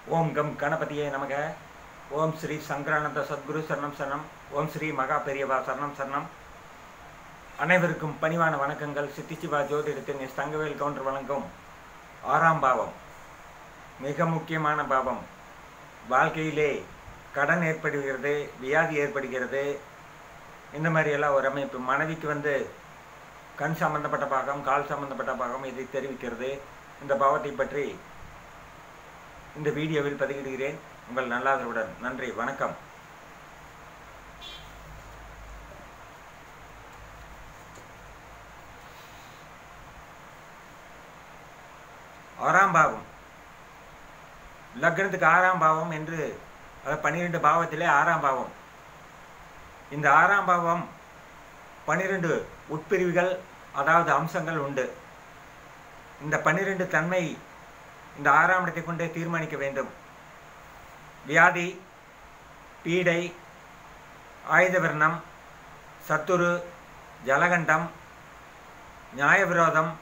ஓம் come கணபதியே நமக. ஓம் ஸ்ரீ சங்கரானந்த சத்குரு சரணம் சரணம். ஓம் ஸ்ரீ மகா பெரியவா சரணம் சரணம். அனைவருக்கும் பணிவான வணக்கங்கள். சித்திசிவா ஜோதிடத்தின் எஸ் தங்கவேல் கவுண்டர் வழங்கும் 6ஆம் பாவம் மிக முக்கியமான பாவம். வாழ்க்கையிலே கடன் ஏற்படுகிறது, வியாதி ஏற்படுகிறது, இந்த மாதிரியெல்லாம் ஒரு அமைப்பு. மனைவிக்கு கண் சம்பந்தப்பட்ட பாகம், கால் சம்பந்தப்பட்ட பாகம் இதை தெரிவிக்கிறது. இந்த பாவத்தை பற்றி இந்த வீடியோவில் பதிவிடுகிறேன். உங்கள் நல்லாதரவுடன். நன்றி, வணக்கம். ஆறாம் பாவம் லக்னத்துக்கு 6ஆம் பாவம் என்று 12 பாவத்திலே 6ஆம் பாவம். இந்த 6ஆம் பாவம் 12 உட்பிரிவுகள், அதாவது அம்சங்கள் உண்டு. இந்த 12 தன்மை இந்த 6ஆம் இடத்தை கொண்டே தீர்மானிக்க வேண்டும். வியாதி, பீடை, ஆயுதவர்ணம், சத்துரு, ஜலகண்டம், நியாயவிரோதம்,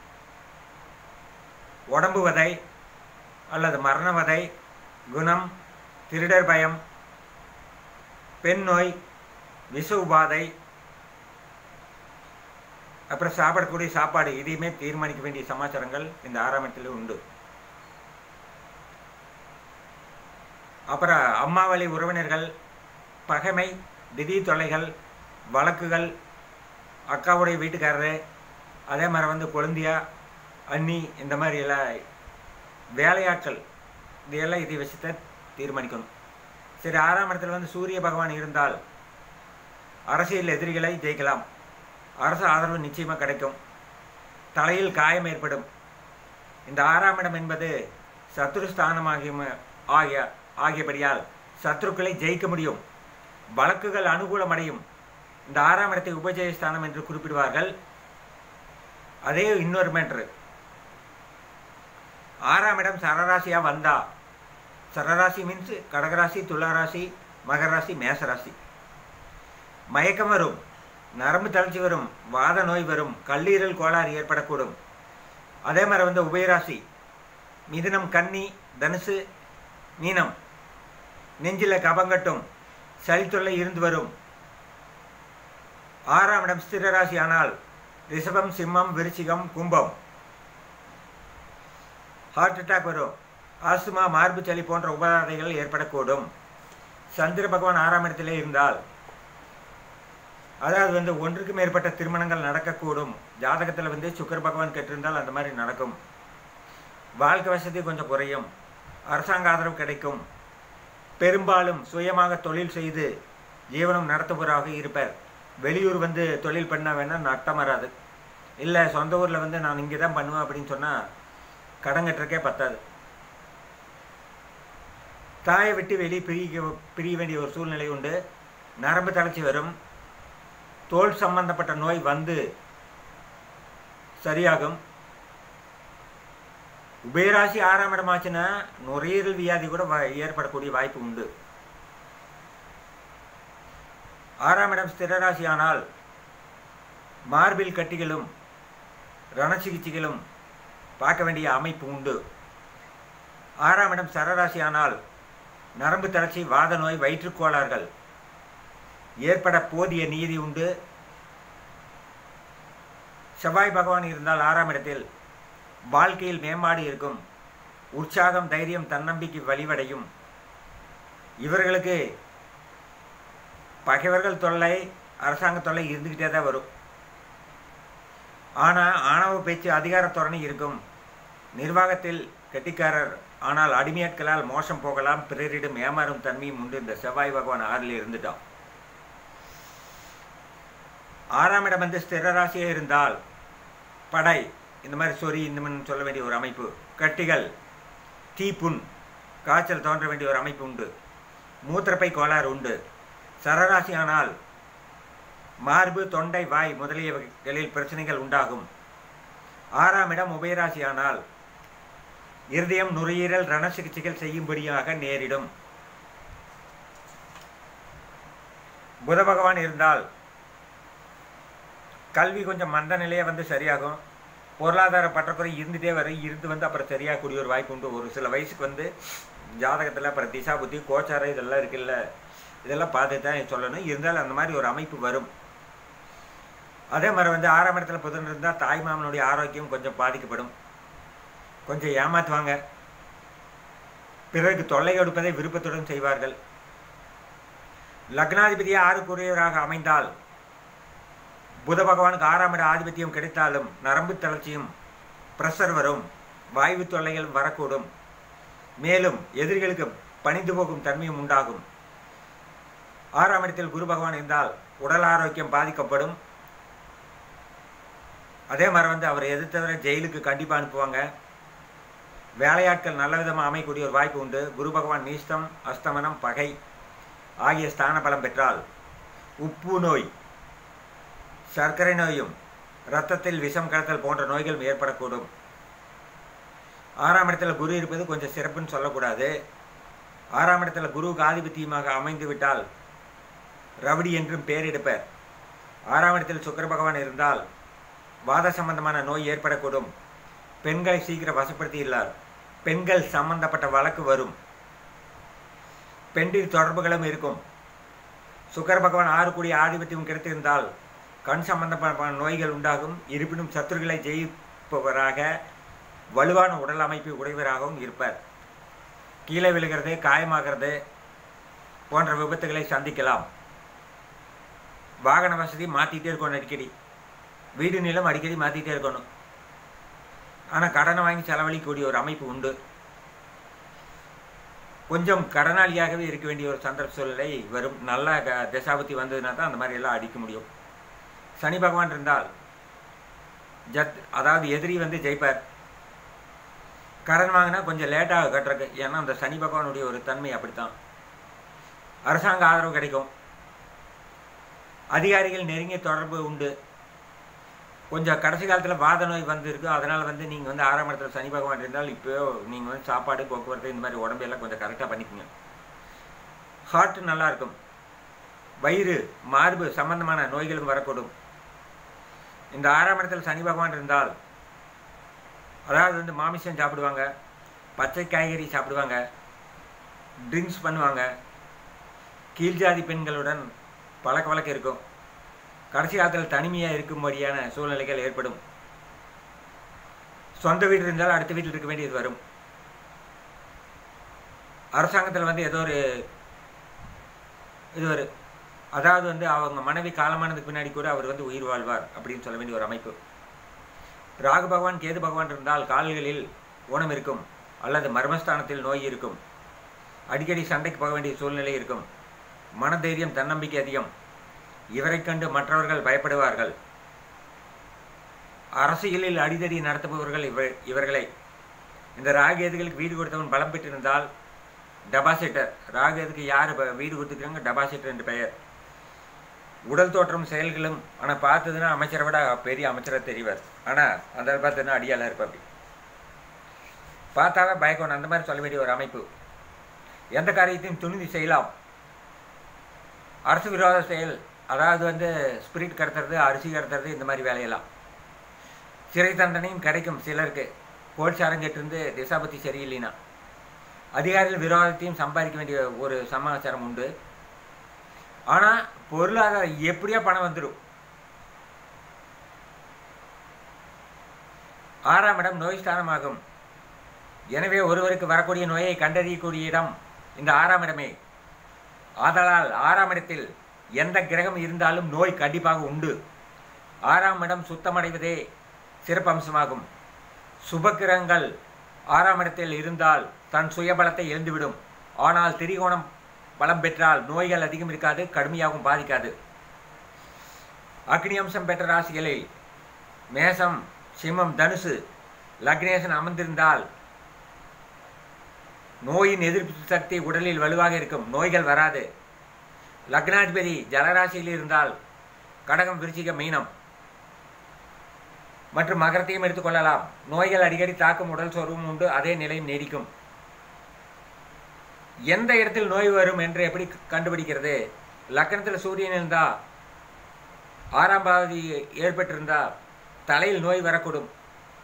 உடம்புவதை அல்லது மரணவதை, குணம், திருடர் பயம், பெண் நோய், விஷ உபாதை, அப்புறம் சாப்பிடக்கூடிய சாப்பாடு, இதையுமே தீர்மானிக்க வேண்டிய சமாச்சாரங்கள் இந்த 6ஆம் இடத்துல உண்டு. அப்புறம் அம்மா வழி உறவினர்கள், பகைமை, திடீர் தொல்லைகள், வழக்குகள், அக்காவுடைய வீட்டுக்காரரு, அதே மாதிரி கொழுந்தியா, அண்ணி, இந்த மாதிரி எல்லாம் வேலையாட்கள், இதையெல்லாம் இதை வச்சுதான் தீர்மானிக்கணும். சரி, 6ஆம் இடத்துல சூரிய பகவான் இருந்தால் அரசியல் எதிரிகளை ஜெயிக்கலாம். அரசு ஆதரவு நிச்சயமாக கிடைக்கும். தலையில் காயம் ஏற்படும். இந்த 6ஆம் இடம் என்பது சத்துருஸ்தானமாகிய ஆகியபடியால் சத்ருக்களை ஜெயிக்க முடியும். வழக்குகள் அனுகூலமடையும். இந்த 6ஆம் இடத்தை உபஜயஸ்தானம் என்று குறிப்பிடுவார்கள். அதே இன்னொரு மேட்ரு. 6ஆம் இடம் சரராசியாக வந்தா, சரராசி மீன்ஸ் கடகராசி, துளாராசி, மகராசி, மேசராசி. மயக்கம் வரும், நரம்பு தளர்ச்சி வரும், வாத நோய் வரும், கல்லீரல் கோளாறு ஏற்படக்கூடும். அதே மாதிரி உபயராசி மிதுனம், கன்னி, தனுசு, மீனம், நெஞ்சில் கபங்கட்டும், சளித்தொல்லை இருந்து வரும். 6ஆம் இடம் ஸ்திரராசி ஆனால் ரிஷபம், சிம்மம், விருச்சிகம், கும்பம். ஹார்ட் அட்டாக் வரும். ஆஸ்துமா, மார்பு சளி போன்ற உபாதைகள் ஏற்படக்கூடும். சந்திர பகவான் 6ஆம் இடத்திலே இருந்தால், அதாவது ஒன்றுக்கு மேற்பட்ட திருமணங்கள் நடக்கக்கூடும். ஜாதகத்தில் சுக்கிர பகவான் கெட்டிருந்தால் அந்த மாதிரி நடக்கும். வாழ்க்கை வசதி கொஞ்சம் குறையும். அரசாங்க ஆதரவு கிடைக்கும். பெரும்பாலும் சுயமாக தொழில் செய்து ஜீவனம் நடத்துபவராக இருப்பார். வெளியூர் தொழில் பண்ண வேணால் நட்டம் வராது. இல்லை சொந்த ஊரில் நான் இங்கே தான் பண்ணுவேன் அப்படின்னு சொன்னால் கடன் கட்டுறக்கே பத்தாது. தாயை விட்டு வெளியே பிரிய வேண்டிய ஒரு சூழ்நிலை உண்டு. நரம்பு தளர்ச்சி வரும். தோல் சம்பந்தப்பட்ட நோய் சரியாகும். உபயராசி 6ஆம் இடம் ஆச்சுன்னா நுரையீரல் வியாதி கூட ஏற்படக்கூடிய வாய்ப்பு உண்டு. 6ஆம் இடம் ஸ்திரராசி ஆனால் மார்பில் கட்டிகளும் ரண சிகிச்சைகளும் பார்க்க வேண்டிய அமைப்பு உண்டு. 6ஆம் இடம் சரராசி ஆனால் நரம்பு தளர்ச்சி, வாத நோய், வயிற்றுக்கோளாறுகள் ஏற்பட போதிய நீதி உண்டு. செவ்வாய் பகவான் இருந்தால் 6ஆம் இடத்தில் வாழ்க்கையில் மேம்பாடு இருக்கும். உற்சாகம், தைரியம், தன்னம்பிக்கை வலிவடையும். இவர்களுக்கு பகைவர்கள் தொல்லை, அரசாங்க தொல்லை இருந்துக்கிட்டே தான் வரும். ஆனால் ஆணவ பேச்சு, அதிகார தோரணை இருக்கும். நிர்வாகத்தில் கெட்டிக்காரர், ஆனால் அடிமையாட்களால் மோசம் போகலாம். பிறரிடம் ஏமாறும் தன்மையும் உண்டு. இந்த செவ்வாய் பகவான் 6ல் இருந்துட்டோம். 6ஆம் இடம் ஸ்திரராசியாக இருந்தால் படை, இந்த மாதிரி சொறி, இந்த மாதிரி சொல்ல வேண்டிய ஒரு அமைப்பு. கட்டிகள், தீப்புண், காய்ச்சல் தோன்ற வேண்டிய ஒரு அமைப்பு உண்டு. மூத்திரப்பை கோளாறு உண்டு. சரராசி ஆனால் மார்பு, தொண்டை, வாய் முதலியவைகளில் பிரச்சனைகள் உண்டாகும். 6ஆம் இடம் உபயராசி ஆனால் இருதயம், நுரையீரல், ரண சிகிச்சைகள் செய்யும்படியாக நேரிடும். புத பகவான் இருந்தால் கல்வி கொஞ்சம் மந்த நிலையை சரியாகும். பொருளாதார பற்றாக்குறை இருந்துகிட்டே இருந்து அப்புறம் சரியாகக்கூடிய ஒரு வாய்ப்பு உண்டு. ஒரு சில வயசுக்கு ஜாதகத்தில் அப்புறம் திசா புத்தி கோச்சாரம் இதெல்லாம் இருக்குல்ல, இதெல்லாம் பார்த்து தான் சொல்லணும். இருந்தாலும் அந்த மாதிரி ஒரு அமைப்பு வரும். அதே மாதிரி 6ஆம் இடத்துல புதன் இருந்தால் தாய் மாமனுடைய ஆரோக்கியம் கொஞ்சம் பாதிக்கப்படும். கொஞ்சம் ஏமாற்றுவாங்க. பிறருக்கு தொல்லை கொடுப்பதை விருப்பத்துடன் செய்வார்கள். லக்னாதிபதியை 6க்குரியவராக அமைந்தால் புத பகவானுக்கு 6ஆம் இட ஆதிபத்தியம் கிடைத்தாலும் நரம்பு தளர்ச்சியும் பிரஷர் வரும், வாய்வு தொல்லைகள் வரக்கூடும். மேலும் எதிரிகளுக்கு பணிந்து போகும் தன்மையும் உண்டாகும். 6ஆம் இடத்தில் குரு பகவான் இருந்தால் உடல் ஆரோக்கியம் பாதிக்கப்படும். அதே மாதிரி அவர் எதிர்த்தவரை ஜெயிலுக்கு கண்டிப்பாக அனுப்புவாங்க. வேலையாட்கள் நல்ல விதமாக அமையக்கூடிய ஒரு வாய்ப்பு உண்டு. குரு பகவான் நீஸ்தம், அஸ்தமனம், பகை ஆகிய ஸ்தான பலம் பெற்றால் உப்பு நோய், சர்க்கரை நோயும், இரத்தத்தில் விஷம் கலத்தல் போன்ற நோய்கள் ஏற்படக்கூடும். 6ஆம் இடத்துல குரு இருப்பது கொஞ்சம் சிறப்புன்னு சொல்லக்கூடாது. 6ஆம் இடத்துல குருவுக்கு ஆதிபத்தியமாக அமைந்து விட்டால் ரவுடி என்றும் பேர் எடுப்பர். 6ஆம் இடத்தில் சுக்கிர பகவான் இருந்தால் வாத சம்பந்தமான நோய் ஏற்படக்கூடும். பெண்களை சீக்கிரம் வசப்படுத்தியுள்ளார். பெண்கள் சம்பந்தப்பட்ட வழக்கு வரும். பெண்டில் தொடர்புகளும் இருக்கும். சுக்கிர பகவான் 6 கூடிய ஆதிபத்தியம் கிடைத்திருந்தால் கண் சம்பந்தமான நோய்கள் உண்டாகும். இருப்பினும் சத்துருக்களை ஜெயிப்பவராக வலுவான உடல் அமைப்பு உடையவராகவும் இருப்பார். கீழே விழுகிறது, காயமாகிறது போன்ற விபத்துகளை சந்திக்கலாம். வாகன வசதி மாற்றிட்டே இருக்கணும். அடிக்கடி வீடு நிலம் அடிக்கடி மாற்றிட்டே இருக்கணும். ஆனால் கடனை வாங்கி செலவழிக்கக்கூடிய ஒரு அமைப்பு உண்டு. கொஞ்சம் கடனாளியாகவே இருக்க வேண்டிய ஒரு சந்தர்ப்ப சூழ்நிலை வரும். நல்ல தசாபுத்தி வந்ததுன்னா தான் அந்த மாதிரி எல்லாம் அடிக்க முடியும். சனி பகவான் இருந்தால் அதாவது எதிரி ஜெயிப்பார். கடன் வாங்கினா கொஞ்சம் லேட்டாக கட்டுறக்கு. ஏன்னா அந்த சனி பகவானுடைய ஒரு தன்மை அப்படித்தான். அரசாங்க ஆதரவு கிடைக்கும். அதிகாரிகள் நெருங்கிய தொடர்பு உண்டு. கொஞ்சம் கடைசி காலத்தில் வாத நோய் இருக்கு. அதனால் நீங்கள் 6ஆம் இடத்துல சனி பகவான் இருந்தால் இப்போ நீங்கள் சாப்பாடு, போக்குவரத்து இந்த மாதிரி உடம்பெல்லாம் கொஞ்சம் கரெக்டாக பண்ணிக்கோங்க. ஹார்ட் நல்லாயிருக்கும். வயிறு, மார்பு சம்பந்தமான நோய்களும் வரக்கூடும். இந்த 6ஆம் இடத்துல சனி பகவான் இருந்தால் அதாவது மாமிசம் சாப்பிடுவாங்க, பச்சை காய்கறி சாப்பிடுவாங்க, ட்ரிங்க்ஸ் பண்ணுவாங்க, கீழ்ஜாதி பெண்களுடன் பழக்க வழக்கம் இருக்கும். கடைசி காலத்தில் தனிமையாக இருக்கும்படியான சூழ்நிலைகள் ஏற்படும். சொந்த வீடு இருந்தால் அடுத்த வீட்டில் இருக்க வேண்டியது வரும். அரசாங்கத்தில் ஏதோ ஒரு இது வரும். அதாவது அவங்க மனைவி காலமானதுக்கு பின்னாடி கூட அவர் உயிர் வாழ்வார் அப்படின்னு சொல்ல வேண்டிய ஒரு அமைப்பு. ராகு பகவான், கேது பகவான் இருந்தால் கால்களில் ஊனம் இருக்கும் அல்லது மர்மஸ்தானத்தில் நோய் இருக்கும். அடிக்கடி சண்டைக்கு போக வேண்டிய சூழ்நிலை இருக்கும். மனதைரியம், தன்னம்பிக்கை அதிகம். இவரை கண்டு மற்றவர்கள் பயப்படுவார்கள். அரசியலில் அடிதடி நடத்துபவர்கள் இவர்களை. இந்த ராகேதுகளுக்கு வீடு கொடுத்தவன் பலம் பெற்றிருந்தால் டெபாசிட்டர். ராகேதுக்கு யார் வீடு கொடுத்துக்கிறாங்க? டெபாசிட்டர் என்று பெயர். உடல் தோற்றம், செயல்களும் ஆனால் பார்த்ததுன்னா அமைச்சரை விட பெரிய அமைச்சராக தெரிவார். ஆனால் அந்த பார்த்ததுன்னா அடியாளாக இருப்பார். பார்த்தாவே பயக்கணும். அந்த மாதிரி சொல்ல வேண்டிய ஒரு அமைப்பு. எந்த காரியத்தையும் துணிந்து செய்யலாம். அரசு விரோத செயல், அதாவது ஸ்பிரிட் கடத்துறது, அரிசி கடத்துறது, இந்த மாதிரி வேலையெல்லாம். சிறை தண்டனையும் கிடைக்கும் சிலருக்கு. கோல்சாரங்கிட்டிருந்து திசாபத்தி சரியில்லைன்னா. அதிகாரிகள் விரோதத்தையும் சம்பாதிக்க வேண்டிய ஒரு சமாச்சாரம் உண்டு. ஆனால் பொருளாதாரம் எப்படியா பணம் வந்துடும். 6ஆம் இடம் நோய் ஸ்தானமாகும். எனவே ஒருவருக்கு வரக்கூடிய நோயை கண்டறியக்கூடிய இடம் இந்த 6ஆம் இடமே. ஆதலால் 6ஆம் இடத்தில் எந்த கிரகம் இருந்தாலும் நோய் கண்டிப்பாக உண்டு. 6ஆம் இடம் சுத்தமடைவதே சிறப்பம்சமாகும். சுபக்கிரகங்கள் 6ஆம் இடத்தில் இருந்தால் தன் சுயபலத்தை இழந்துவிடும். ஆனால் திரிகோணம் பலம் பெற்றால் நோய்கள் அதிகம் இருக்காது, கடுமையாகவும் பாதிக்காது. அக்னி அம்சம் பெற்ற ராசிகளில் மேசம், சிம்மம், தனுசு, லக்னேசன் அமர்ந்திருந்தால் நோயின் எதிர்ப்பு சக்தி உடலில் வலுவாக இருக்கும். நோய்கள் வராது. லக்னாதிபதி ஜலராசியில் இருந்தால் கடகம், விருச்சிகம், மீனம் மற்றும் மகரத்தையும் எடுத்துக்கொள்ளலாம். நோய்கள் அடிக்கடி தாக்கும், உடல் சோர்வும் உண்டு. அதே நிலையும் நீடிக்கும். எந்த இடத்தில் நோய் வரும் என்று எப்படி கண்டுபிடிக்கிறது? லக்னத்தில் சூரியன் இருந்தால், 6ஆம் பாவதி ஏற்பட்டிருந்தால் தலையில் நோய் வரக்கூடும்.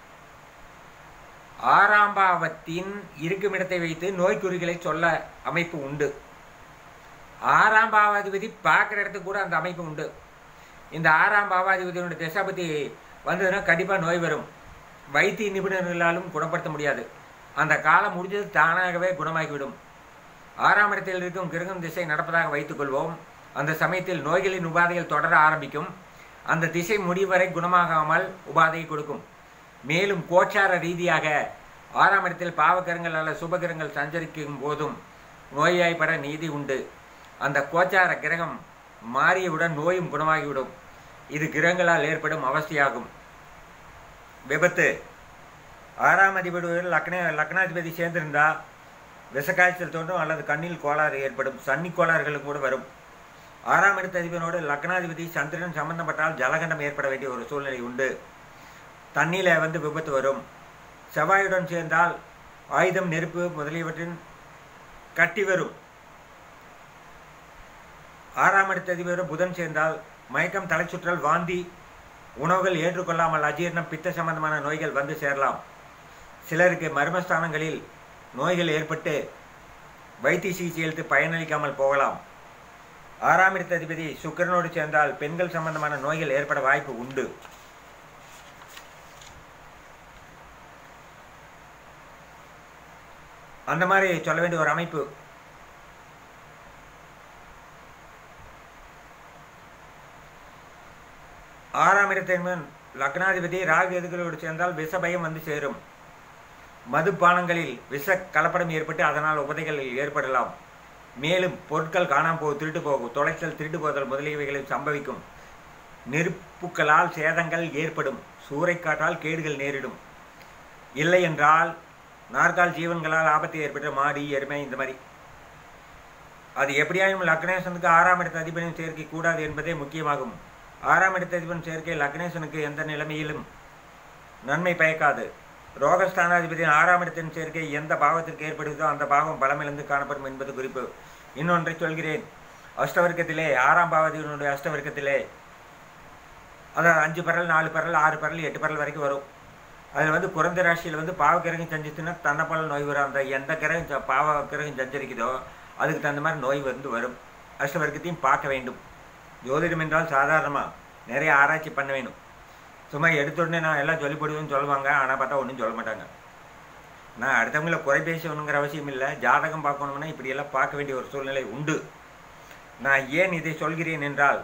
ஆறாம் பாவத்தின் இருக்குமிடத்தை வைத்து நோய்க்குறிகளை சொல்ல அமைப்பு உண்டு. ஆறாம் பாவாதிபதி பார்க்குற இடத்துக்கு கூட அந்த அமைப்பு உண்டு. இந்த ஆறாம் பாவாதிபதியோட திசாபதி வந்ததுன்னா கண்டிப்பாக நோய் வரும். வைத்திய நிபுணர்களாலும் குணப்படுத்த முடியாது. அந்த காலம் முடிஞ்சது தானாகவே குணமாகிவிடும். ஆறாம் இடத்தில் இருக்கும் கிரகம் திசை நடப்பதாக வைத்துக்கொள்வோம். அந்த சமயத்தில் நோய்களின் உபாதைகள் தொடர ஆரம்பிக்கும். அந்த திசை முடிவரை குணமாகாமல் உபாதையை கொடுக்கும். மேலும் கோச்சார ரீதியாக ஆறாம் இடத்தில் பாவகிரகங்கள் அல்ல சுபகிரகங்கள் சஞ்சரிக்கும் போதும் நோய்வாய்ப்பட நீதி உண்டு. அந்த கோச்சார கிரகம் மாறியவுடன் நோயும் குணமாகிவிடும். இது கிரகங்களால் ஏற்படும் அவஸ்தையாகும். விபத்து. ஆறாம் அதிபதியோடு லக்னாதிபதி சேர்ந்திருந்தால் விஷக்காய்ச்சல் தோன்றும் அல்லது கண்ணில் கோளாறு ஏற்படும். சன்னி கோளாறுகளும் கூட வரும். ஆறாம் இடத்த அதிபதியோடு லக்னாதிபதி சந்திரன் சம்பந்தப்பட்டால் ஜலகண்டம் ஏற்பட வேண்டிய ஒரு சூழ்நிலை உண்டு. தண்ணியில் விபத்து வரும். செவ்வாயுடன் சேர்ந்தால் ஆயுதம் நெருப்பு முதலியவற்றின் கட்டி வரும். ஆறாம் இடத்த அதிபதியோடு புதன் சேர்ந்தால் மயக்கம், தலைச்சுற்றல், வாந்தி, உணவுகள் ஏற்றுக்கொள்ளாமல் அஜீரணம், பித்த சம்பந்தமான நோய்கள் வந்து சேரலாம். சிலருக்கு மர்மஸ்தானங்களில் நோய்கள் ஏற்பட்டு வைத்திய சிகிச்சை அளித்து பயனளிக்காமல் போகலாம். ஆறாம் இடத்த அதிபதி சுக்கிரனோடு சேர்ந்தால் பெண்கள் சம்பந்தமான நோய்கள் ஏற்பட வாய்ப்பு உண்டு. அந்த மாதிரி சொல்ல வேண்டிய ஒரு அமைப்பு. ஆறாம் இடத்தின் லக்னாதிபதி ராகு எதுகளோடு சேர்ந்தால் விஷபயம் வந்து சேரும். மதுபானங்களில் விஷ கலப்படம் ஏற்பட்டு அதனால் உபதைகள் ஏற்படலாம். மேலும் பொருட்கள் காணாமல் போகும், திருட்டு போகும், தொலைச்சல், திருட்டு போதல் முதலியவைகளை சம்பவிக்கும். நெருப்புக்களால் சேதங்கள் ஏற்படும். சூறைக்காற்றால் கேடுகள் நேரிடும். இல்லை என்றால் நாற்கால் ஜீவன்களால் ஆபத்து ஏற்பட்டு மாடி, எருமை இந்த மாதிரி. அது எப்படியாயும் லக்னேசனுக்கு ஆறாம் இடத்த அதிபதியின் சேர்க்கை கூடாது என்பதே முக்கியமாகும். ஆறாம் இடத்த அதிபதியின் சேர்க்கை லக்னேசனுக்கு எந்த நிலைமையிலும் நன்மை பயக்காது. ரோகஸ்தானாதிபதியின் ஆறாம் இடத்தின் சேர்க்கை எந்த பாவத்திற்கு ஏற்படுதோ அந்த பாவம் பலமிழந்து காணப்படும் என்பது குறிப்பு. இன்னொன்றை சொல்கிறேன். அஷ்டவர்க்கத்திலே ஆறாம் பாவாதிபதியினுடைய அஷ்டவர்க்கத்திலே அதாவது 5 பரல், 4 பரல், 6 பரல், 8 பரல் வரைக்கும் வரும். அதில் குறைந்த ராசியில் பாவ கிரகம் சஞ்சிச்சுன்னா தன்னப்பல நோய் வரும். அந்த எந்த கிரகம் பாவ கிரகம் சஞ்சரிக்குதோ அதுக்கு தகுந்த மாதிரி நோய் வரும். அஷ்டவர்க்கத்தையும் பார்க்க வேண்டும். ஜோதிடம் என்றால் சாதாரணமாக நிறைய ஆராய்ச்சி பண்ண வேணும். சும்மா எடுத்துடனே நான் எல்லாம் சொல்லிப்படுவேன்னு சொல்லுவாங்க. ஆனால் பார்த்தா ஒன்றும் சொல்ல மாட்டாங்க. நான் அடுத்தவங்களை குறை பேசணுங்கிற அவசியம் இல்லை. ஜாதகம் பார்க்கணும்னா இப்படியெல்லாம் பார்க்க வேண்டிய ஒரு சூழ்நிலை உண்டு. நான் ஏன் இதை சொல்கிறேன் என்றால்,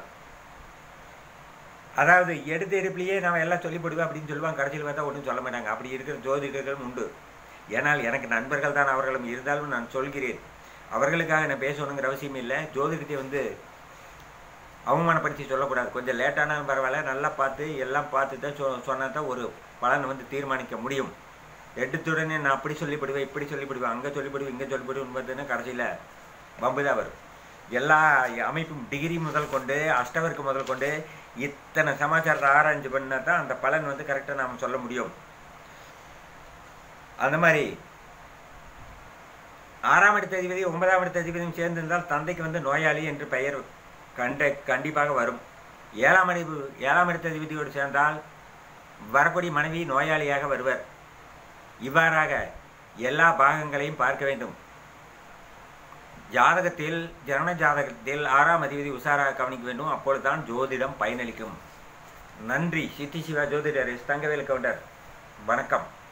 அதாவது எடுப்பிலேயே நான் எல்லாம் சொல்லிப்படுவேன் அப்படின்னு சொல்லுவாங்க. கடைசியில் பார்த்தா ஒன்றும் சொல்ல மாட்டாங்க. அப்படி இருக்கிற ஜோதிடர்களும் உண்டு. ஏன்னால் எனக்கு நண்பர்கள் தான் அவர்களும். இருந்தாலும் நான் சொல்கிறேன். அவர்களுக்காக நான் பேசணுங்கிற அவசியம் இல்லை. ஜோதிடத்தை அவமானப்படுத்தி சொல்லக்கூடாது. கொஞ்சம் லேட்டானாலும் பரவாயில்ல, நல்லா பார்த்து எல்லாம் பார்த்து தான் சொன்னால் தான் ஒரு பலனை தீர்மானிக்க முடியும். எடுத்துடனே நான் அப்படி சொல்லிப்படுவேன், இப்படி சொல்லிப்படுவேன், அங்கே சொல்லிப்படுவேன், இங்கே சொல்லிப்படுவேன் பார்த்தீங்கன்னா கடைசியில் பம்பு தான் வரும். எல்லா அமைப்பும் டிகிரி முதல் கொண்டு அஷ்டவர்க்கு முதல் கொண்டு இத்தனை சமாச்சாரத்தை ஆராய்ச்சி பண்ணால் தான் அந்த பலன் கரெக்டாக நாம் சொல்ல முடியும். அந்த மாதிரி ஆறாம் இடத்த அதிபதி 9ஆம் இடத்த அதிபதியும் சேர்ந்திருந்தால் தந்தைக்கு நோயாளி என்று பெயர் கண்டிப்பாக வரும். 7ஆம் இடத்த அதிபதியோடு சேர்ந்தால் வரக்கூடிய மனைவி நோயாளியாக வருவர். இவ்வாறாக எல்லா பாகங்களையும் பார்க்க வேண்டும். ஜாதகத்தில் ஜனன ஜாதகத்தில் 6ஆம் அதிபதி உஷாராக கவனிக்க வேண்டும். அப்பொழுதுதான் ஜோதிடம் பயனளிக்கும். நன்றி. சித்தி சிவா ஜோதிடர் தங்கவேல் கவுண்டர். வணக்கம்.